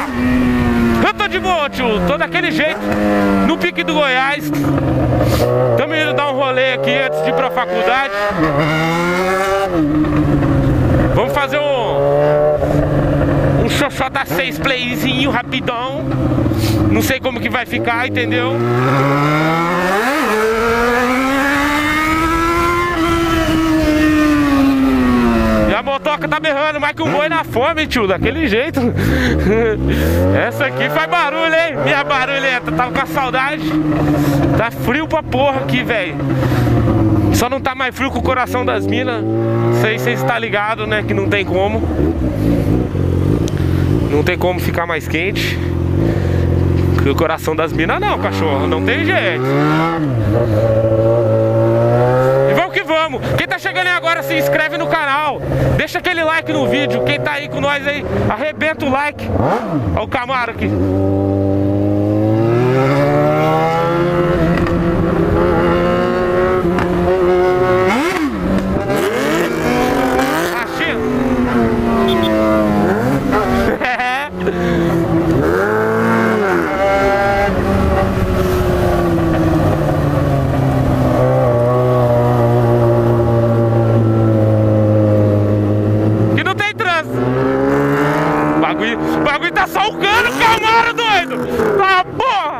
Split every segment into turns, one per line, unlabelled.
Eu tô de boa, tio, tô daquele jeito, no pique do Goiás. Tamo indo dar um rolê aqui antes de ir pra faculdade. Vamos fazer um xoxota 6 playzinho rapidão. Não sei como que vai ficar, entendeu? E a motoca tá berrando mais que um boi na fome, tio, daquele jeito. Essa aqui faz barulho, hein? Minha barulhenta, tava com a saudade. Tá frio pra porra aqui, velho. Só não tá mais frio que o coração das minas. Não sei se vocês estão ligados, né? Que não tem como. Não tem como ficar mais quente que o coração das minas, não, cachorro. Não tem jeito. E vamos que vamos. Quem tá chegando aí agora, se inscreve no canal. Deixa aquele like no vídeo. Quem tá aí com nós aí, arrebenta o like. Olha o Camaro aqui. O bagulho tá salgando o Camaro, doido! Tá porra!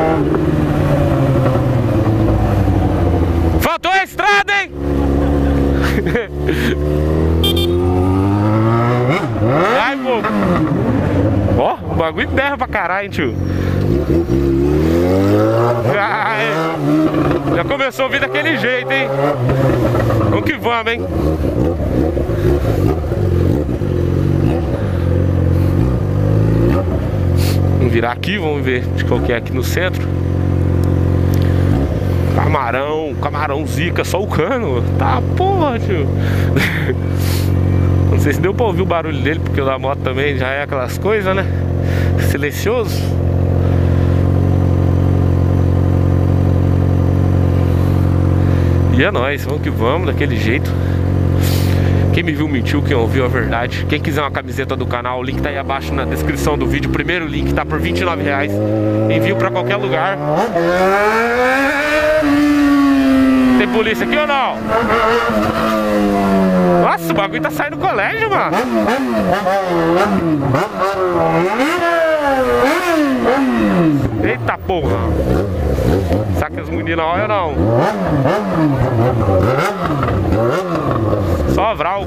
Faltou a estrada, hein? Ai, pô! Ó, o bagulho berra pra caralho, hein, tio? Ai, já começou a vir daquele jeito, hein? Vamos que vamos, hein? Vamos virar aqui, vamos ver de qual que é aqui no centro. Camarão zica, só o cano. Tá porra, tio. Não sei se deu pra ouvir o barulho dele, porque o da moto também já é aquelas coisas, né? Silencioso. E é nóis, vamos que vamos, daquele jeito. Quem me viu mentiu, quem ouviu a verdade. Quem quiser uma camiseta do canal, o link tá aí abaixo na descrição do vídeo. O primeiro link tá por R$29. Envio pra qualquer lugar. Tem polícia aqui ou não? Nossa, o bagulho tá saindo do colégio, mano. Eita porra. Será que as meninas olham ou não? Só Vral.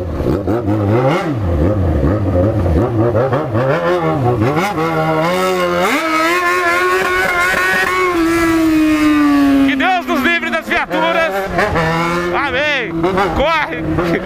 Que Deus nos livre das viaturas. Amém. Corre.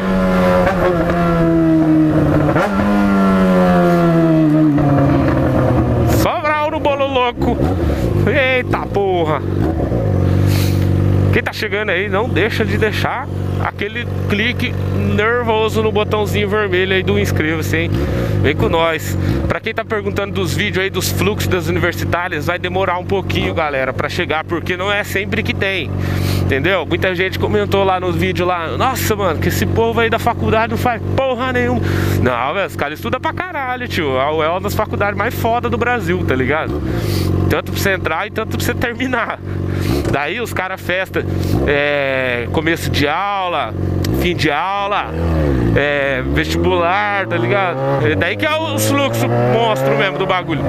Só Vral no bolo louco. Eita porra. Quem tá chegando aí, não deixa de deixar aquele clique nervoso no botãozinho vermelho aí do inscreva-se, hein? Vem com nós. Pra quem tá perguntando dos vídeos aí dos fluxos das universitárias, vai demorar um pouquinho, galera, pra chegar, porque não é sempre que tem. Entendeu? Muita gente comentou lá nos vídeos lá: nossa, mano, que esse povo aí da faculdade não faz porra nenhuma. Não, velho, os caras estudam pra caralho, tio. A UEL é uma das faculdades mais foda do Brasil, tá ligado? Tanto pra você entrar e tanto pra você terminar. Daí os caras festa, começo de aula, fim de aula, vestibular, tá ligado? É daí que é os fluxos monstro mesmo do bagulho.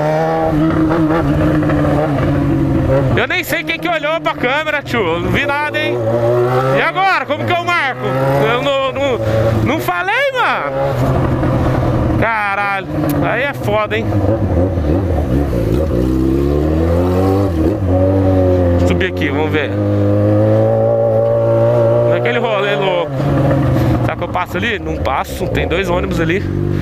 Eu nem sei quem que olhou pra câmera, tio. Eu não vi nada, hein? E agora? Como que eu marco? Eu não falei, mano. Caralho. Aí é foda, hein? Subir aqui, vamos ver. Naquele rolê louco. Será que eu passo ali? Não passo, tem 2 ônibus ali.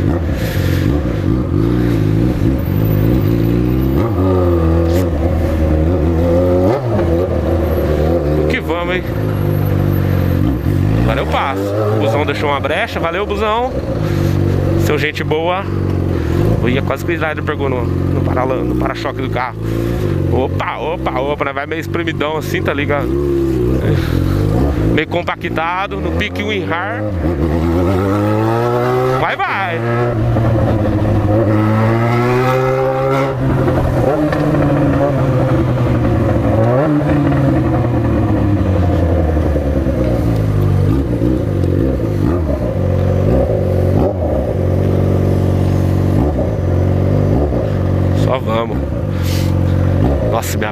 O que vamos, hein? Agora eu passo. O busão deixou uma brecha, valeu, busão. Seu gente boa. Eu ia quase que o Slider pegou no para-choque do carro. Opa, vai meio espremidão assim, tá ligado? Meio compactado, no pique WinRAR. Vai.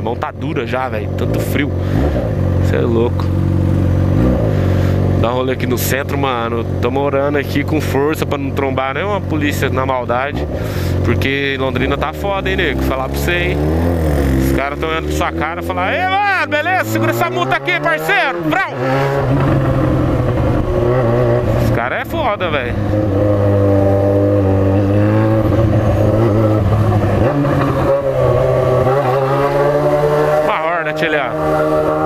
mão tá dura já, velho. Tanto frio. Você é louco. Dá um rolê aqui no centro, mano. Tamo orando aqui com força pra não trombar nenhuma polícia na maldade. Porque Londrina tá foda, hein, nego? Falar pra você, hein? Os caras tão olhando pra sua cara e falar: ei, mano, beleza? Segura essa multa aqui, parceiro. Brau! Os caras é foda, velho. Uma Hornet ali, ó.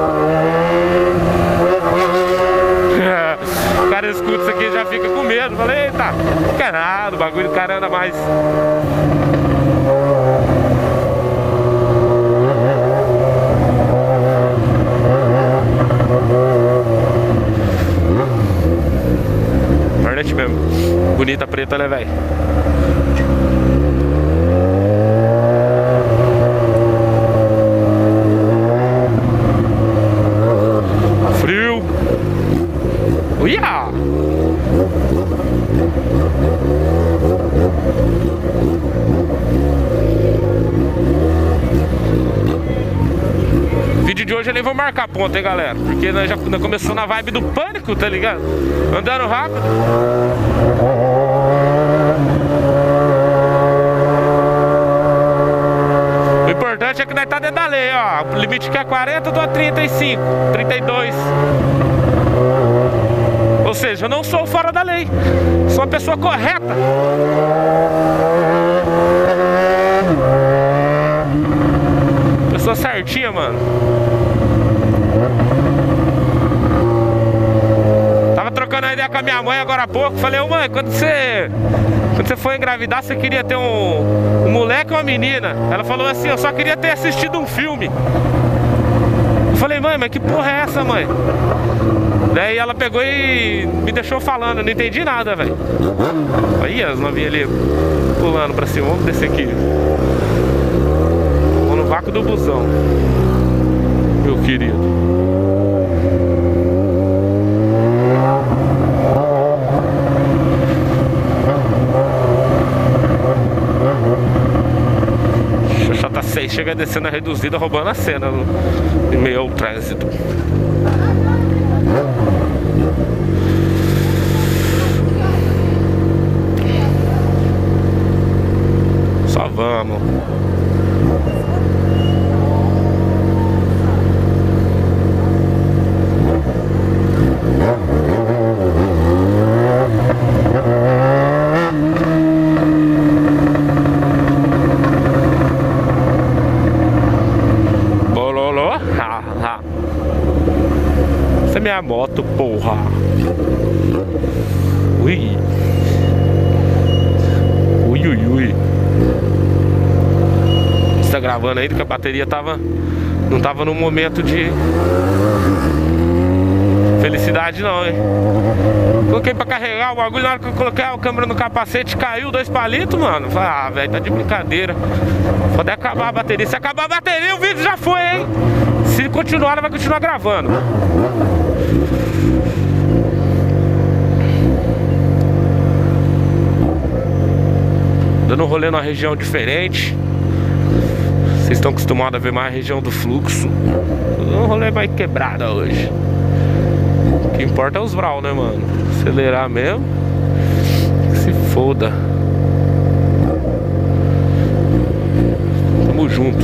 O cara escuta isso aqui e já fica com medo. Falei, eita, não quer nada, o bagulho do cara anda mais. Hornet mesmo. Bonita preta, né, velho? Frio. Uia! O vídeo de hoje eu nem vou marcar ponto, hein, galera? Porque nós já começou na vibe do pânico, tá ligado? Andando rápido. O importante é que nós tá dentro da lei, ó. O limite que é 40, eu tô a 35, 32. Ou seja, eu não sou fora da lei. Sou uma pessoa correta. Pessoa certinha, mano. Tava trocando a ideia com a minha mãe agora há pouco. Falei, ô mãe, quando você for engravidar, você queria ter um moleque ou uma menina? Ela falou assim, eu só queria ter assistido um filme. Eu falei, mãe, mas que porra é essa, mãe? Daí ela pegou e me deixou falando, eu não entendi nada, velho. Aí as novinhas ali pulando pra cima, vamos descer aqui. Vamos no vácuo do busão, meu querido. J6 chega descendo a reduzida, roubando a cena em meio ao trânsito. Só vamos. Bololô. Essa é minha moto, porra. Ui. Ui, ui, ui. Você tá gravando ainda que a bateria não tava no momento de felicidade não, hein? Coloquei pra carregar o bagulho, na hora que eu coloquei a câmera no capacete, caiu 2 palitos, mano. Falei, ah, velho, tá de brincadeira. Pode acabar a bateria. Se acabar a bateria, o vídeo já foi, hein? Se continuar, ela vai continuar gravando. Dando um rolê numa região diferente. Vocês estão acostumados a ver mais a região do fluxo. Um rolê mais quebrada hoje. O que importa é os vral, né, mano? Acelerar mesmo. Que se foda. Tamo junto.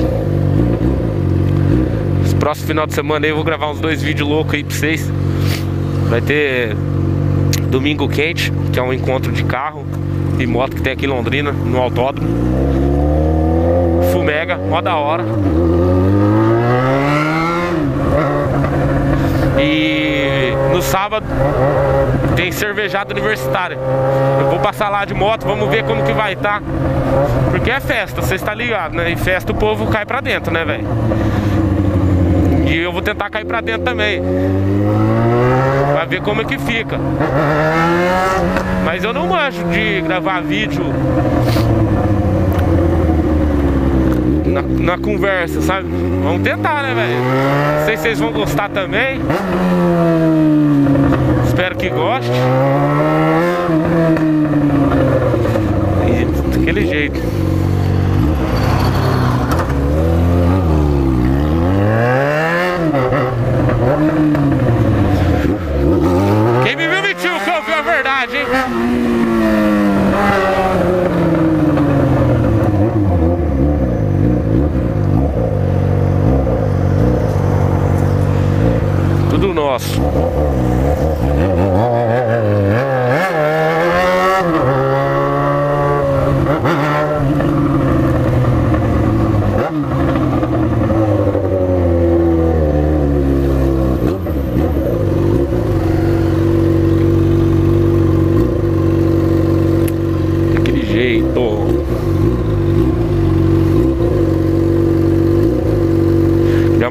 Esse próximo final de semana aí eu vou gravar uns 2 vídeos loucos aí pra vocês. Vai ter Domingo Quente, que é um encontro de carro e moto que tem aqui em Londrina, no autódromo. Fumega, mó da hora. E no sábado tem cervejada universitária. Eu vou passar lá de moto, vamos ver como que vai estar. Porque é festa, você está ligado, né? E festa o povo cai pra dentro, né, velho? E eu vou tentar cair pra dentro também. Vai ver como é que fica. Mas eu não manjo de gravar vídeo na conversa, sabe? Vamos tentar, né, velho? Não sei se vocês vão gostar também. Espero que goste. E daquele jeito.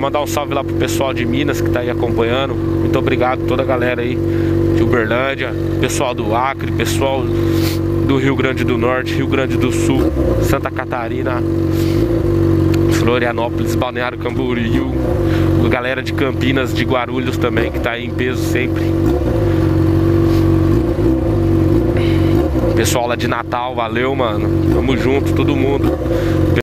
mandar um salve lá pro pessoal de Minas que tá aí acompanhando. Muito obrigado a toda a galera aí de Uberlândia, pessoal do Acre, pessoal do Rio Grande do Norte, Rio Grande do Sul, Santa Catarina, Florianópolis, Balneário Camboriú, a galera de Campinas, de Guarulhos também, que tá aí em peso sempre. Pessoal lá de Natal, valeu, mano. Tamo junto, todo mundo.